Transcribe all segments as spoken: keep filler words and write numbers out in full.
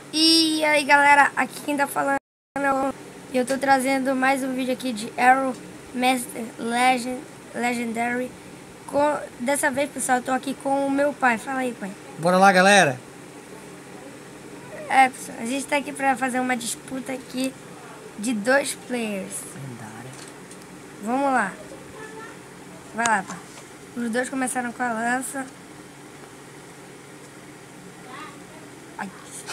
E aí galera, aqui quem tá falando é o... Eu tô trazendo mais um vídeo aqui de Arrow Master Legend, Legendary com... Dessa vez, pessoal, eu tô aqui com o meu pai. Fala aí, pai. Bora lá, galera. É, pessoal, a gente tá aqui pra fazer uma disputa aqui de dois players. Vamos lá. Vai lá, pai. Os dois começaram com a lança. Ai,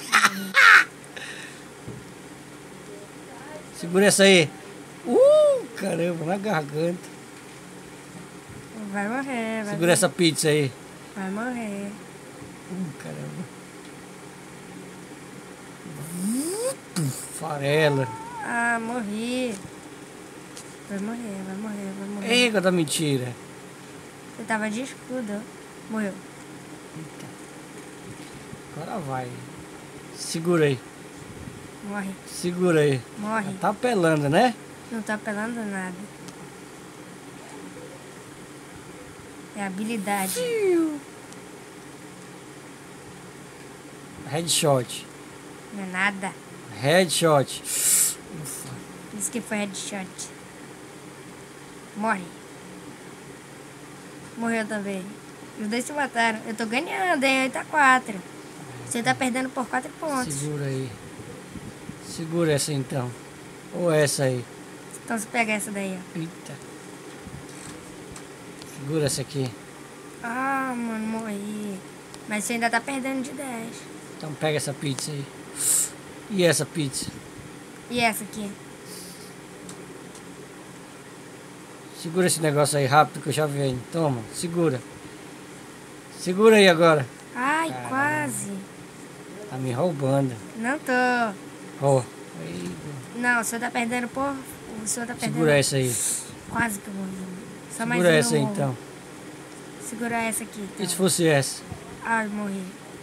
Segura essa aí. Uh, caramba, na garganta. vai morrer, vai Segura morrer. essa pizza aí. Vai morrer. Uh, caramba. Uh, farela. Ah, morri. Vai morrer, vai morrer, vai morrer. Eita, da mentira. Você tava de escudo. Morreu. Eita. Agora vai. Segura aí. Morre. Segura aí. Morre. Tá apelando, né? Não tá apelando nada. É habilidade. Headshot. Não é nada. Headshot. Ufa. Isso que foi headshot. Morre. Morreu também. Os dois se mataram. Eu tô ganhando, hein? oito a quatro. Você tá perdendo por quatro pontos. Segura aí. Segura essa então. Ou essa aí. Então você pega essa daí, ó. Eita. Segura essa aqui. Ah, mano, morri. Mas você ainda tá perdendo de dez. Então pega essa pizza aí. E essa pizza? E essa aqui? Segura esse negócio aí rápido que eu já venho. Toma, segura. Segura aí agora. Ai, Caramba. quase. Tá me roubando. Não tô. Ó. Não, o senhor tá perdendo por... O senhor tá perdendo... Segura essa aí. Quase que eu morri. Só mais Segura uma essa aí eu morro. então. Segura essa aqui, então. E se fosse essa? Ai, morri.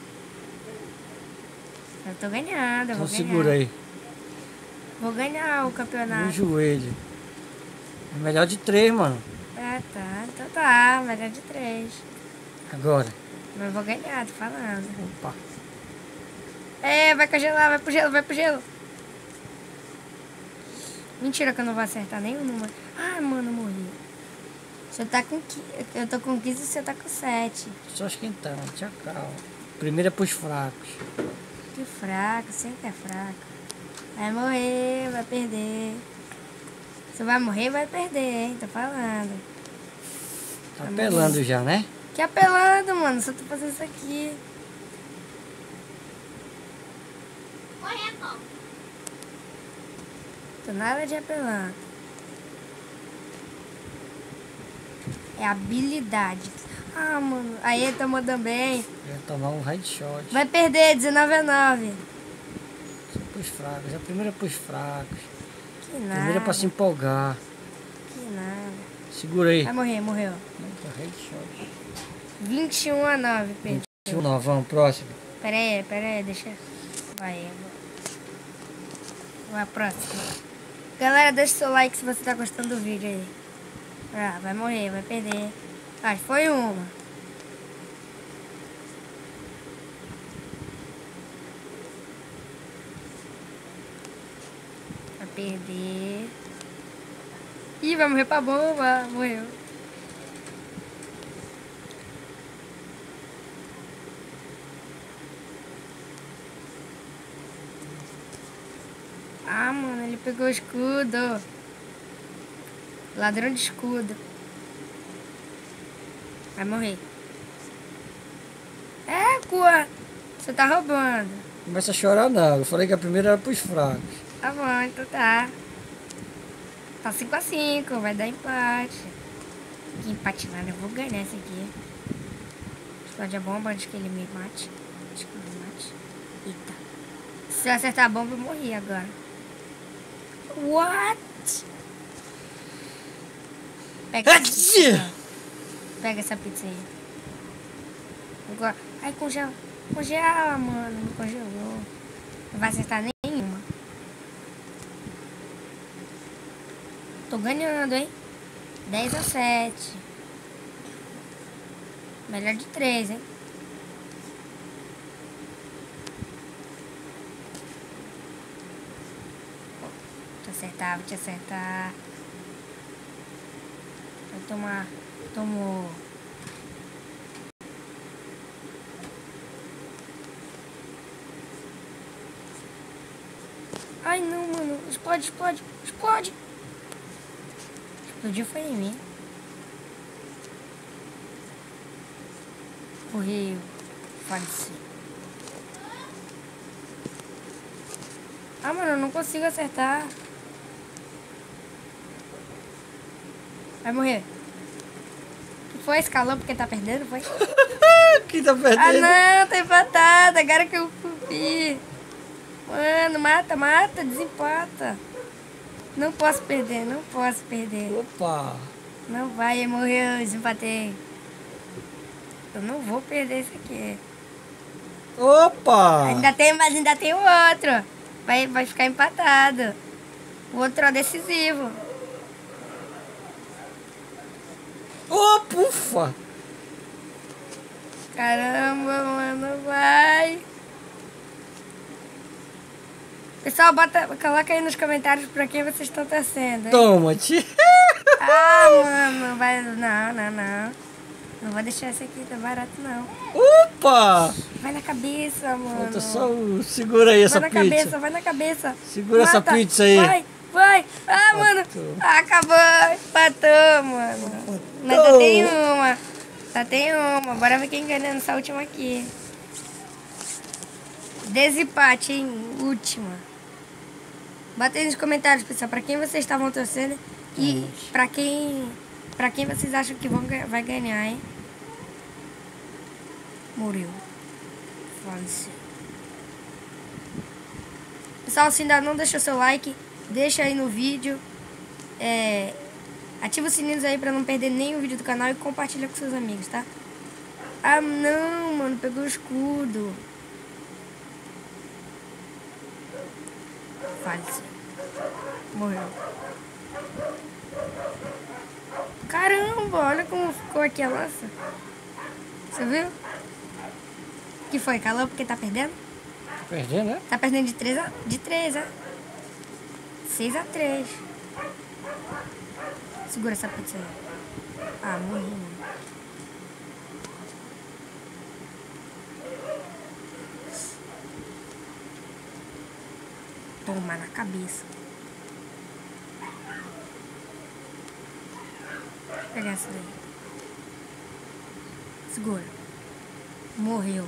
Eu tô ganhando, eu Então vou segura ganhar. aí. Vou ganhar o No campeonato. joelho. É melhor de três, mano. Ah, tá. Então tá. Melhor de três. Agora. Mas eu vou ganhar, tô falando. Opa. É, vai congelar, vai pro gelo, vai pro gelo. Mentira que eu não vou acertar nenhum número. Ah, mano, morri. Você tá com... Eu tô com quinze e você tá com sete. Só esquentando. Tchau, calma. Primeiro é pros fracos. Que fraco, sempre é fraco. Vai morrer, vai perder. Você vai morrer, vai perder, hein? Tô falando. Tá apelando já, né? Que apelando, mano. Só tô fazendo isso aqui. Tô nada de apelando. É habilidade. Ah, mano. Aí ele tomou também. Vai tomar um headshot. Vai perder, dezenove a nove. Só pros fracos. A primeira é pros fracos. Que A nada. primeira é pra se empolgar. Que nada. Segura aí. Vai morrer, morreu. Headshot. vinte e um a nove, Pedro. Nós vamos, próximo. Pera aí, pera aí, deixa. Vai, vai a próxima. Galera, deixa o seu like se você tá gostando do vídeo aí. Ah, vai morrer, vai perder. Ah, foi uma. Vai perder. Ih, vai morrer pra bomba. Morreu. Ah, mano, ele pegou o escudo. Ladrão de escudo. Vai morrer. É, cua. Você tá roubando. Não começa a chorar não. Eu falei que a primeira era pros fracos. Tá bom, então tá. Tá cinco a cinco, vai dar empate. Que empate nada, eu vou ganhar esse aqui. Explode a bomba antes que ele me mate. Antes que ele me mate. Eita. Se eu acertar a bomba, eu morri agora. What? Pega essa pizza. Pega essa pizza aí. Agora. Ai, congela. Congela, mano. Me congelou. Não vai acertar nenhuma. Tô ganhando, hein? dez a sete. Melhor de três, hein? acertar, vou te acertar. Vai tomar. Tomou. Ai não, mano. Explode, explode, explode. Explodiu foi em mim. Morreu. Faleci. Ah, mano, eu não consigo acertar. Vai morrer. Que foi? Escalou porque tá perdendo, foi? Quem tá perdendo? Ah, não, tá empatada. Agora que eu fui. Mano, mata, mata, desempata. Não posso perder, não posso perder. Opa! Não vai, morreu, desempatei. Eu não vou perder isso aqui. Opa! Ainda tem, mas ainda tem o outro. Vai, vai ficar empatado. O outro é decisivo. Opa, ufa! Caramba, mano, vai. Pessoal, bota, coloca aí nos comentários pra quem vocês estão torcendo, hein? Toma, tia! Ah, mano, vai. Não, não, não. Não vou deixar esse aqui, tá barato, não. Opa! Vai na cabeça, mano. Falta só o... Segura aí essa vai na pizza. cabeça, vai na cabeça. Segura Mata. essa pizza aí. Vai, vai. Ah, mano. Ah, acabou. Empatou, mano. Mas só tem uma. Só tem uma. Bora ver quem ganha nessa última aqui. Desempate, hein? Última. Bota aí nos comentários, pessoal, pra quem vocês estavam torcendo e pra quem, pra quem vocês acham que vão, vai ganhar, hein? Morreu. Faleceu. Pessoal, se ainda não deixou seu like, deixa aí no vídeo. É, ativa os sininhos aí pra não perder nenhum vídeo do canal e compartilha com seus amigos, tá? Ah, não, mano, pegou o escudo. Faleceu. Morreu. Caramba, olha como ficou aqui a lança. Você viu? O que foi? Calou porque tá perdendo? Tá perdendo, né? Tá perdendo de três a... De três, é? seis a três. Segura essa pizza aí. Ah, morri, mano. Toma na cabeça. Vou pegar essa daí. Segura. Morreu.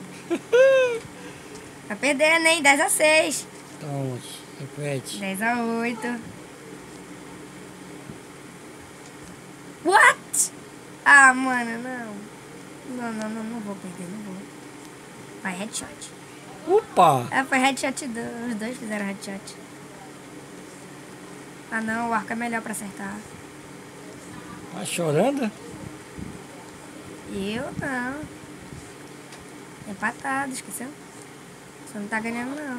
Tá perdendo, hein? dez a seis. Toma, repete. dez a oito. What? Ah, mano, não. Não, não, não, não vou perder, não vou. Vai, headshot. Opa! Ah, foi headshot, do... os dois fizeram headshot. Ah não, o arco é melhor pra acertar. Tá chorando? Eu não. Empatado, esqueceu? Você não tá ganhando não.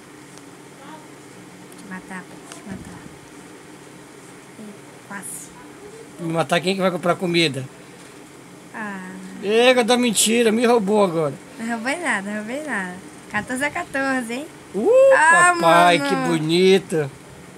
Te matar, pô, te matar. Ih, quase. Me matar quem que vai comprar comida? Ah, Ega da mentira, me roubou agora. não roubei nada, não roubei nada. quatorze a quatorze, hein? Uh, Ah, papai, mano. que bonito.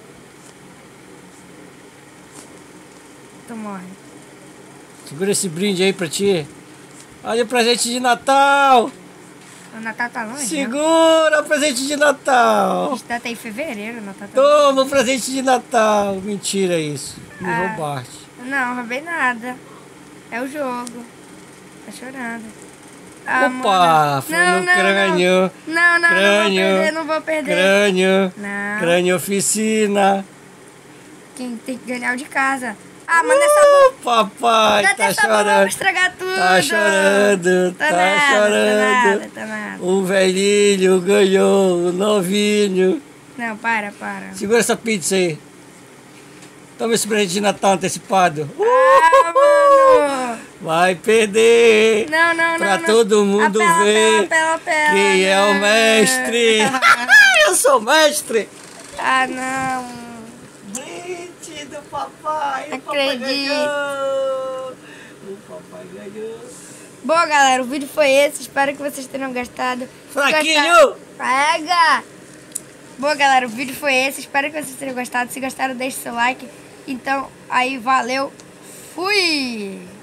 Tu morre. Segura esse brinde aí pra ti. Olha o presente de Natal. O Natal tá longe, né? Segura o presente de A Natal. gente tá até em fevereiro, o Natal tá... Toma o presente de Natal. Mentira isso. Me Ah. roubaste. Não, roubei nada. É o jogo. Tá chorando. Ah, Opa, mano. foi Não, no não, crânio. Não, não, Crânio. não vou perder, não vou perder. Crânio. Não. Crânio oficina. Quem tem que ganhar é o de casa. Ah, manda essa bomba. Uh, papai, Manda tá essa bomba pra chorando. estragar tudo. Tá chorando, Tá tá nada, chorando. Tá nada, tá nada. O velhinho ganhou, o novinho. Não, para, para. Segura essa pizza aí. Toma esse presente de Natal antecipado. Uh, Ah, mano. vai perder. Não, não, não. Pra não. todo mundo apela, ver apela, apela, apela. quem é o mestre. Eu sou mestre. Ah, não. Brinde do papai. O papai Acredito. ganhou. O papai ganhou. Bom, galera, o vídeo foi esse. Espero que vocês tenham gostado. Se Fraquinho. gostar- Pega! Bom, galera, o vídeo foi esse. Espero que vocês tenham gostado. Se gostaram, deixe seu like. Então, aí, valeu. Fui!